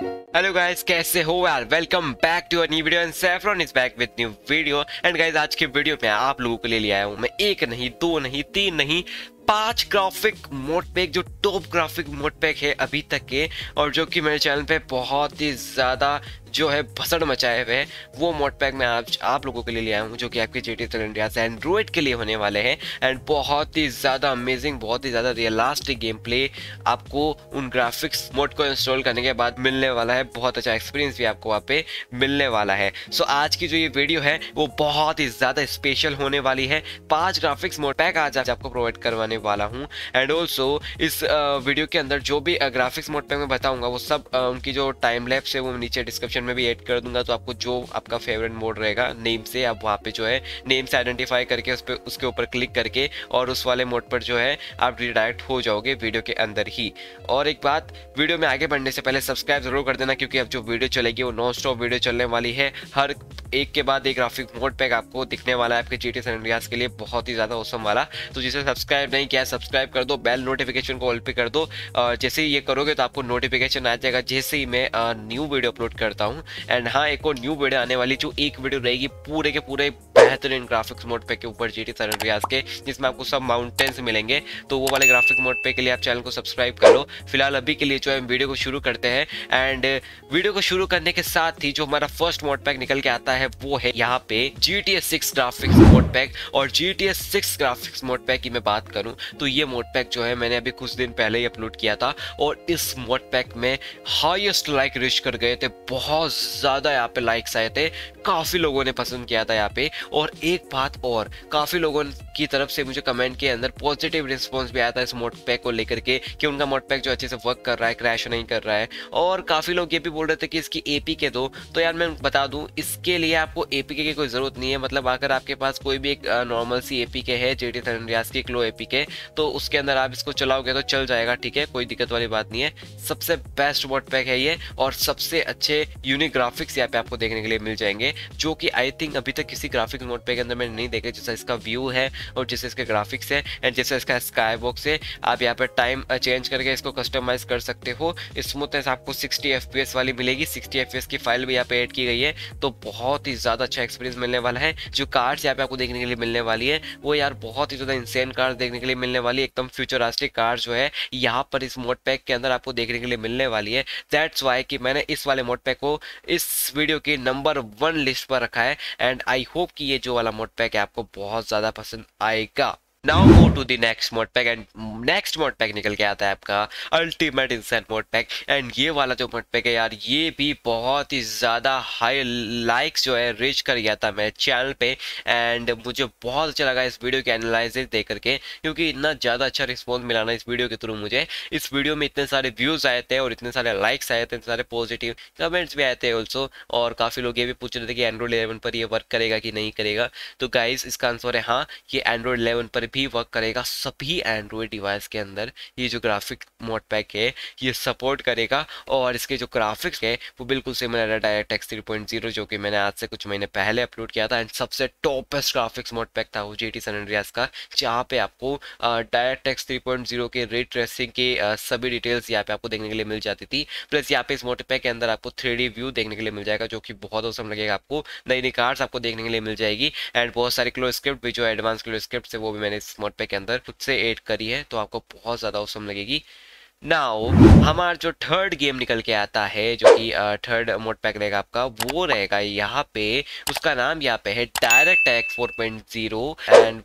Hello guys, कैसे हो यार। Welcome back to a new video and Saffron is back with new video. And guys, आज के video में आप लोगों के लिए ले आया हूं मैं एक नहीं, दो नहीं, तीन नहीं, 5 ग्राफिक मोड पैक, जो टॉप ग्राफिक मोड पैक है अभी तक के, और जो कि मेरे चैनल पे बहुत ही ज़्यादा जो है भसड़ मचाए हुए हैं, वो मोड पैक मैं आप लोगों के लिए ले आया हूँ, जो कि आपके GTA San Andreas एंड्रॉइड के लिए होने वाले हैं। एंड बहुत ही ज़्यादा अमेजिंग, बहुत ही ज़्यादा रियलिस्टिक गेम प्ले आपको उन ग्राफिक्स मोड को इंस्टॉल करने के बाद मिलने वाला है। बहुत अच्छा एक्सपीरियंस भी आपको वहाँ पे मिलने वाला है। सो आज की जो ये वीडियो है वो बहुत ही ज़्यादा स्पेशल होने वाली है। 5 ग्राफिक्स मोड पैक आज आपको प्रोवाइड करवाने वाला हूँ। एंड ऑल्सो इस वीडियो के अंदर जो भी ग्राफिक्स मोड पैक मैं बताऊंगा वो सब उनकी जो टाइम लैप्स है वो नीचे डिस्क्रिप्शन में भी ऐड कर दूंगा। तो आपको जो आपका फेवरेट मोड रहेगा नेम से, आप वहाँ पे जो है नेम से आइडेंटिफाई करके उसके ऊपर क्लिक करके और उस वाले मोड पर जो है आप रिडायरेक्ट हो जाओगे वीडियो के अंदर ही। और एक बात, वीडियो में आगे बढ़ने से पहले सब्सक्राइब जरूर कर देना, क्योंकि अब जो वीडियो चलेगी वो नॉन स्टॉप वीडियो चलने वाली है। हर एक के बाद एक ग्राफिक मोड पैक आपको दिखने वाला है आपके GTA San Andreas के लिए, बहुत ही ज़्यादा औसम वाला। तो जिसे सब्सक्राइब नहीं किया सब्सक्राइब कर दो, बेल नोटिफिकेशन को ऑल पे कर दो। जैसे ही ये करोगे तो आपको नोटिफिकेशन आ जाएगा जैसे ही मैं न्यू वीडियो अपलोड करता हूँ। एंड हाँ, एक और न्यू वीडियो आने वाली, जो एक वीडियो रहेगी पूरे के पूरे बेहतरीन ग्राफिक्स मोड पैक के ऊपर GTA San Andreas के, जिसमें आपको सब माउंटेन्स मिलेंगे। तो वो वाले ग्राफिक मोड पैक के लिए आप चैनल को सब्सक्राइब कर लो। फिलहाल अभी के लिए जो है वीडियो को शुरू करते हैं। एंड वीडियो को शुरू करने के साथ ही जो हमारा फर्स्ट मोड पैक निकल के आता है वो है यहाँ पे GTA 6 ग्राफिक्स मोड पैक। और GTA 6 ग्राफिक्स मोड पैक की मैं बात करूं तो ये मोड पैक जो है मैंने अभी कुछ दिन पहले ही अपलोड किया था, और इस मोड पैक में हाईएस्ट लाइक रीच कर गए थे। बहुत ज़्यादा यहाँ पे लाइक्स आए थे, काफ़ी लोगों ने पसंद किया था यहाँ पे। और एक बात और, काफ़ी लोगों की तरफ से मुझे कमेंट के अंदर पॉजिटिव रिस्पॉन्स भी आया था इस मोड पैक को लेकर के, कि उनका मोड पैक जो अच्छे से वर्क कर रहा है, क्रैश नहीं कर रहा है। और काफ़ी लोग ये भी बोल रहे थे कि इसकी APK दो। तो यार मैं बता दूं, इसके लिए आपको APK की कोई ज़रूरत नहीं है। मतलब अगर आपके पास कोई भी एक नॉर्मल सी APK है GTA San Andreas की, क्लो APK, तो उसके अंदर आप इसको चलाओगे तो चल जाएगा, ठीक है, कोई दिक्कत वाली बात नहीं है। सबसे बेस्ट मोड पैक है ये, और सबसे अच्छे यूनिक ग्राफिक्स यहाँ पे आपको देखने के लिए मिल जाएंगे, जो कि आई थिंक अभी तक किसी ग्राफिक्स मोड पैक के अंदर मैंने नहीं देखे। जैसा इसका व्यू है और जैसे इसके ग्राफिक्स है एंड जैसे इसका स्काई बॉक्स है, आप यहाँ पे टाइम चेंज करके इसको कस्टमाइज कर सकते हो। स्मूथनेस आपको 60 FPS वाली मिलेगी, 60 FPS की फाइल भी यहाँ पे ऐड की गई है। तो बहुत ही ज़्यादा अच्छा एक्सपीरियंस मिलने वाला है। जो कार्ड्स यहाँ पे आपको देखने के लिए मिलने वाली है वो यार बहुत ही ज़्यादा इंसेन कार्ड देखने के लिए मिलने वाली है। एकदम फ्यूचरिस्टिक कार जो है यहाँ पर इस मोड पैक के अंदर आपको देखने के लिए मिलने वाली है। दैट्स वाई कि मैंने इस वाले मोड पैक को इस वीडियो की नंबर 1 लिस्ट पर रखा है। एंड आई होप कि ये जो वाला मोड पैक है आपको बहुत ज़्यादा पसंद आएगा। Now go to the next mod pack. And next mod pack निकल के आता है आपका ultimate instant mod pack. And ये वाला जो मोड पैक है यार, ये भी बहुत ही ज़्यादा हाई लाइक्स जो है रीच कर गया था मेरे चैनल पे। एंड मुझे बहुत अच्छा लगा इस वीडियो के एनालिसिस देख करके, क्योंकि इतना ज़्यादा अच्छा रिस्पॉन्स मिला ना इस वीडियो के थ्रू मुझे। इस वीडियो में इतने सारे व्यूज़ आए थे और इतने सारे लाइक्स आए थे, इतने सारे पॉजिटिव कमेंट्स भी आए थे ऑल्सो। और काफ़ी लोग ये भी पूछ रहे थे कि एंड्रॉइड 11 पर ये वर्क करेगा कि नहीं करेगा। तो गाइस, इसका आंसर है हाँ, ये एंड्रॉइड 11 पर भी वर्क करेगा। सभी एंड्रॉइड डिवाइस के अंदर ये जो ग्राफिक मोड पैक है ये सपोर्ट करेगा। और इसके जो ग्राफिक्स है वो बिल्कुल सिमिलर है DirectX 3.0, जो कि मैंने आज से कुछ महीने पहले अपलोड किया था। एंड सबसे टॉपेस्ट ग्राफिक्स मोड पैक था वो GTA San Andreas का, जहाँ पे आपको DirectX 3.0 के रे ट्रेसिंग के सभी डिटेल्स यहाँ पे आपको देखने के लिए मिल जाती थी। प्लस यहाँ पे इस मोड पैक के अंदर आपको 3D व्यू देखने के लिए मिल जाएगा, जो कि बहुत औसम लगेगा आपको। नई नई कार्ड्स आपको देखने के लिए मिल जाएगी। एंड बहुत सारी क्लो स्क्रिप्ट भी, जो एडवांस क्लो स्क्रिप्ट है, वो भी मैंने इस मोड पैक के अंदर खुद से ऐड करी है, तो आपको बहुत ज़्यादा औसम लगेगी। नाउ हमारा जो थर्ड गेम निकल के आता है, जो कि थर्ड मोड पैक रहेगा आपका, वो रहेगा यहाँ पे, उसका नाम यहाँ पे है DirectX 4.0 एंड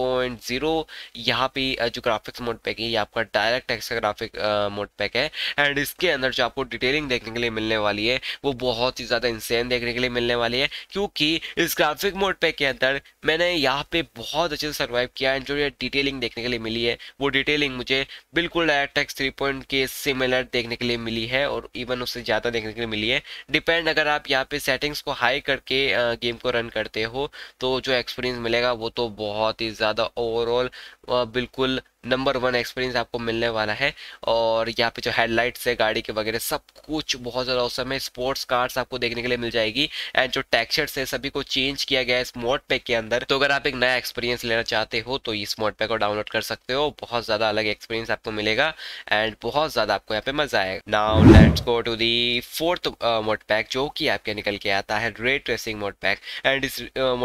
4.0। यहाँ पे जो ग्राफिक्स मोड पैक है ये आपका DirectX का ग्राफिक मोड पैक है। एंड इसके अंदर जो आपको डिटेलिंग देखने के लिए मिलने वाली है वो बहुत ही ज़्यादा इंसेन देखने के लिए मिलने वाली है, क्योंकि इस ग्राफिक मोड पैक के अंदर मैंने यहाँ पे बहुत अच्छे से सर्वाइव किया। एंड जो ये डिटेलिंग देखने के लिए मिली है वो डिटेलिंग मुझे बिल्कुल DirectX 3 के सिमिलर देखने के लिए मिली है, और इवन उससे ज़्यादा देखने के लिए मिली है। डिपेंड, अगर आप यहाँ पे सेटिंग्स को हाई करके गेम को रन करते हो तो जो एक्सपीरियंस मिलेगा वो तो बहुत ही ज़्यादा ओवरऑल बिल्कुल नंबर 1 एक्सपीरियंस आपको मिलने वाला है। और यहाँ पे जो हेडलाइट्स है गाड़ी के वगैरह सब कुछ बहुत ज़्यादा औसम है। स्पोर्ट्स कार्स आपको देखने के लिए मिल जाएगी एंड जो टेक्सचर्स है सभी को चेंज किया गया है इस मोड पैक के अंदर। तो अगर आप एक नया एक्सपीरियंस लेना चाहते हो तो इस मोड पैक को डाउनलोड कर सकते हो, बहुत ज़्यादा अलग एक्सपीरियंस आपको मिलेगा एंड बहुत ज़्यादा आपको यहाँ पे मजा आएगा। Now let's go to the fourth mod pack जो कि आपके निकल के आता है ray tracing mod pack. And इस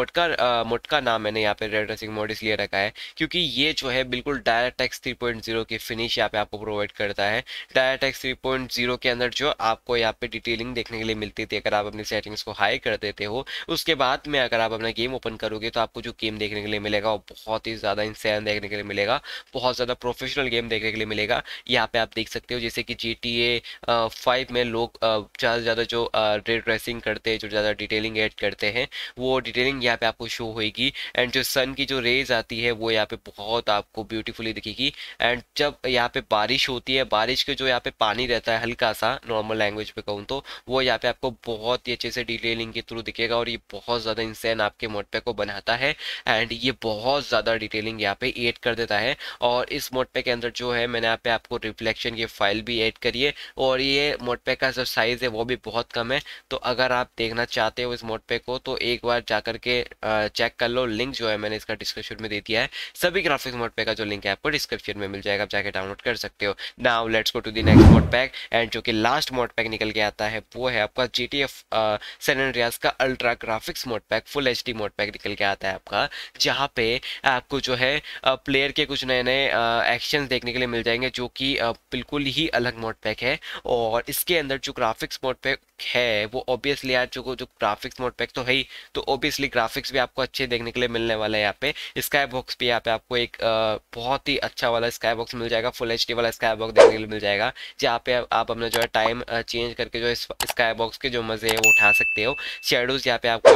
मोड का नाम मैंने यहाँ पे रे ट्रेसिंग मोड इसलिए रखा है क्योंकि ये जो है बिल्कुल डायरेक्ट 3.0 की फिनिश यहाँ पे आपको प्रोवाइड करता है। डायरेक्ट 3.0 के अंदर जो आपको यहाँ पे डिटेलिंग देखने के लिए मिलती थी, अगर आप अपनी सेटिंग्स को हाई कर देते हो उसके बाद में अगर आप अपना गेम ओपन करोगे तो आपको जो गेम देखने के लिए मिलेगा वो बहुत ही ज़्यादा इंसैन देखने के लिए मिलेगा, बहुत ज़्यादा प्रोफेशनल गेम देखने के लिए मिलेगा। यहाँ पे आप देख सकते हो जैसे कि GTA 5 में लोग ज़्यादा से ज़्यादा जो रे ट्रेसिंग करते हैं, जो ज़्यादा डिटेलिंग ऐड करते हैं, वो डिटेलिंग यहाँ पे आपको शो होगी। एंड जो सन की जो रेज आती है वो यहाँ पे बहुत आपको ब्यूटीफुली दिखेगी। एंड जब यहाँ पे बारिश होती है, बारिश के जो यहाँ पे पानी रहता है हल्का सा, नॉर्मल लैंग्वेज पे कहूँ तो वो यहाँ पे आपको बहुत ही अच्छे से डिटेलिंग के थ्रू दिखेगा और ये बहुत ज़्यादा इंसेन आपके मोड पैक को बनाता है एंड ये बहुत ज़्यादा डिटेलिंग यहाँ पे ऐड कर देता है। और इस मोड पैक के अंदर जो है मैंने यहाँ पे आपको रिफ्लेक्शन की फाइल भी ऐड करी है और ये मोड पैक का जो साइज़ है वो भी बहुत कम है। तो अगर आप देखना चाहते हो इस मोड पैक को तो एक बार जा करके चेक कर लो, लिंक जो है मैंने इसका डिस्क्रिप्शन में दे दिया है। सभी ग्राफिक्स मोड पैक का जो लिंक है आपको डिस्क्रिप्शन में मिल जाएगा, आप जाके डाउनलोड कर सकते हो। Now let's go to the next mod pack and जो कि लास्ट मोड पैक निकल के आता है वो है आपका GTA सैन एंड्रियास का ultra graphics mod pack, full HD mod pack निकल के आता है आपका, जहाँ पे आपको जो है प्लेयर के कुछ नए नए एक्शंस देखने के लिए मिल जाएंगे जो कि बिल्कुल ही अलग मोड पैक है। और इसके अंदर जो ग्राफिक्स मोड पैक है वो ऑब्वियसली यार जो ग्राफिक्स मोड पैक तो है ही, तो ऑब्वियसली ग्राफिक्स भी आपको अच्छे देखने के लिए मिलने वाला है। यहाँ पे स्काई बॉक्स भी यहाँ पे आपको एक बहुत ही अच्छा वाला स्काई बॉक्स मिल जाएगा, फुल HD वाला स्काई बॉक्स देखने के लिए मिल जाएगा, जहाँ पे आप अपना जो है टाइम चेंज करके जो स्काई बॉक्स के जो मजे है वो उठा सकते हो। शेडोज यहाँ पे आपको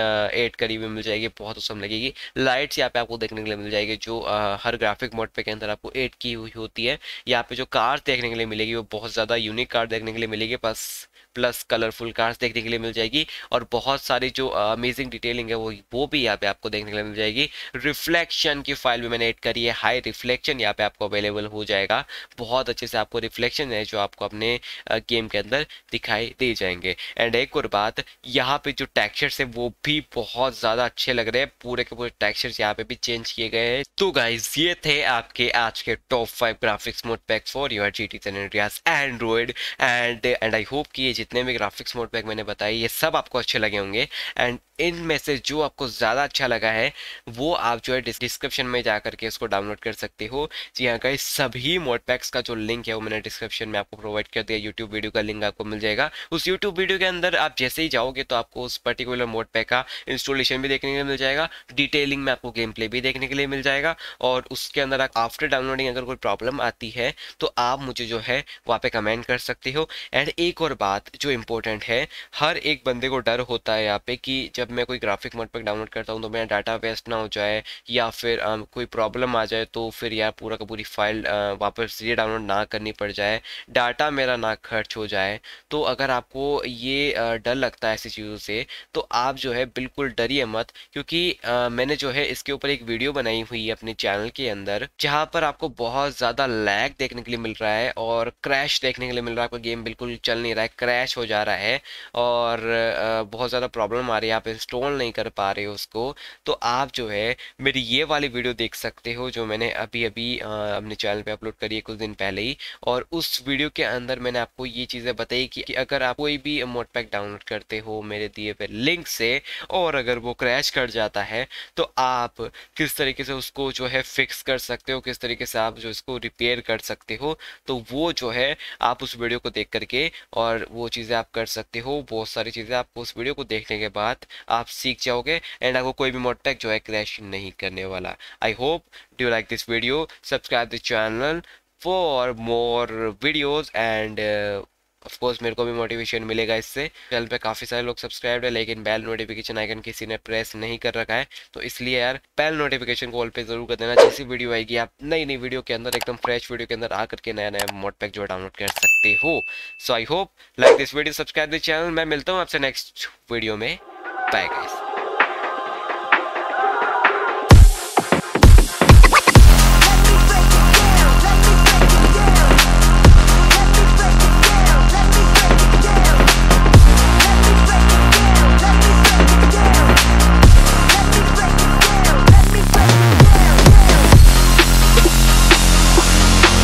ऐड करी हुई मिल जाएगी, बहुत औसम लगेगी। लाइट्स यहाँ पे आपको देखने के लिए मिल जाएगी जो हर ग्राफिक मोड पे के अंदर आपको ऐड की हुई होती है। यहाँ पे जो कार देखने के लिए मिलेगी वो बहुत ज़्यादा यूनिक कार देखने के लिए मिलेगी, प्लस कलरफुल कार्स देखने के लिए मिल जाएगी और बहुत सारी जो अमेजिंग डिटेलिंग है वो भी यहाँ पे आपको देखने के लिए मिल जाएगी। रिफ्लेक्शन की फाइल भी मैंने ऐड करी है, हाई रिफ्लेक्शन यहाँ पे आपको अवेलेबल हो जाएगा, बहुत अच्छे से आपको रिफ्लेक्शन है जो आपको अपने गेम के अंदर दिखाई दे जाएंगे। एंड एक और बात, यहाँ पे जो टेक्सचर्स है वो भी बहुत ज़्यादा अच्छे लग रहे हैं, पूरे के पूरे टेक्सचर्स यहाँ पे भी चेंज किए गए हैं। तो गाइज ये थे आपके आज के top 5 graphics mod pack for your GTA San Andreas android and I hope कि ये जितने भी ग्राफिक्स मोड पैक मैंने बताए ये सब आपको अच्छे लगे होंगे। एंड इनमें से जो आपको ज़्यादा अच्छा लगा है वो आप जो है डिस्क्रिप्शन में जा करके इसको डाउनलोड कर सकते हो। जी हाँ गाइस, सभी मोड पैक्स का जो लिंक है वो मैंने डिस्क्रिप्शन में आपको प्रोवाइड कर दिया, यूट्यूब वीडियो का लिंक आपको मिल जाएगा। उस यूट्यूब वीडियो के अंदर आप जैसे ही जाओगे तो आपको उस पर्टिकुलर मोड पैक का इंस्टॉलेशन भी देखने के लिए मिल जाएगा, डिटेलिंग में आपको गेम प्ले भी देखने के लिए मिल जाएगा और उसके अंदर आफ्टर डाउनलोडिंग अगर कोई प्रॉब्लम आती है तो आप मुझे जो है वहाँ पे कमेंट कर सकते हो। एंड एक और बात जो इम्पोर्टेंट है, हर एक बंदे को डर होता है यहाँ पे कि जब मैं कोई ग्राफिक मोड पैक डाउनलोड करता हूँ तो मेरा डाटा वेस्ट ना हो जाए या फिर कोई प्रॉब्लम आ जाए तो फिर यार पूरा का पूरी फाइल वापस ये डाउनलोड ना करनी पड़ जाए, डाटा मेरा ना खर्च हो जाए। तो अगर आपको ये डर लगता है ऐसी चीज़ों से तो आप जो है बिल्कुल डरिए मत, क्योंकि मैंने जो है इसके ऊपर एक वीडियो बनाई हुई है अपने चैनल के अंदर जहाँ पर आपको बहुत ज़्यादा लैग देखने के लिए मिल रहा है और क्रैश देखने के लिए मिल रहा है, आपका गेम बिल्कुल चल नहीं रहा है, क्रैश हो जा रहा है और बहुत ज़्यादा प्रॉब्लम आ रही है, आप इंस्टॉल नहीं कर पा रहे हो उसको। तो आप जो है मेरी ये वाली वीडियो देख सकते हो जो मैंने अभी अभी अपने चैनल पे अपलोड करी है कुछ दिन पहले ही, और उस वीडियो के अंदर मैंने आपको ये चीज़ें बताई कि अगर आप कोई भी मोड पैक डाउनलोड करते हो मेरे दिए पे लिंक से और अगर वो क्रैश कर जाता है तो आप किस तरीके से उसको जो है फिक्स कर सकते हो, किस तरीके से आप जो इसको रिपेयर कर सकते हो। तो वो जो है आप उस वीडियो को देख करके और वो चीज़ें आप कर सकते हो, बहुत सारी चीज़ें आपको उस वीडियो को देखने के बाद आप सीख जाओगे एंड आपको कोई भी मोड पैक जो है क्रैश नहीं करने वाला। I hope do like this video, subscribe this channel for more videos and of course मेरे को भी मोटिवेशन मिलेगा इससे। चैनल पे काफ़ी सारे लोग सब्सक्राइब है लेकिन बेल नोटिफिकेशन आइकन किसी ने प्रेस नहीं कर रखा है, तो इसलिए यार बेल नोटिफिकेशन को ऑल पे जरूर कर देना। जैसी वीडियो आएगी आप नई नई वीडियो के अंदर एकदम फ्रेश वीडियो के अंदर आकर के नया नया मोड पैक जो डाउनलोड कर सकते हो। So I hope like this video, subscribe this channel. मैं मिलता हूँ आपसे नेक्स्ट वीडियो में, बाय गाइस।